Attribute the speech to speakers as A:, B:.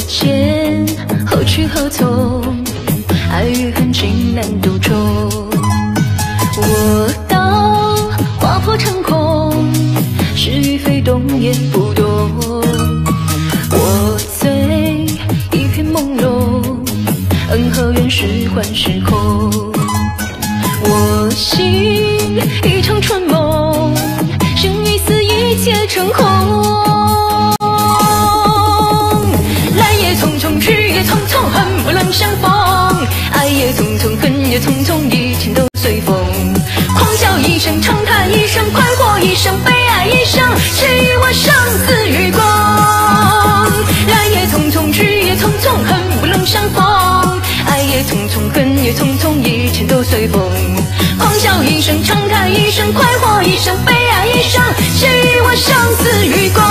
A: 间何去何从？爱与恨情难独钟。我道划破长空，是与非动也不动。我醉一片朦胧，恩和怨是幻是空。我醒一场春梦，生与死一切成空。来也匆匆，去也匆匆，恨不能相逢。爱也匆匆，恨也匆匆，一切都随风。狂笑一声，长叹一声，快活一生，悲哀一生，谁与我生死与共？来也匆匆，去也匆匆，恨不能相逢。爱也匆匆，恨也匆匆，一切都随风。狂笑一声，长叹一声，快活一生，悲哀一生，谁与我生死与共？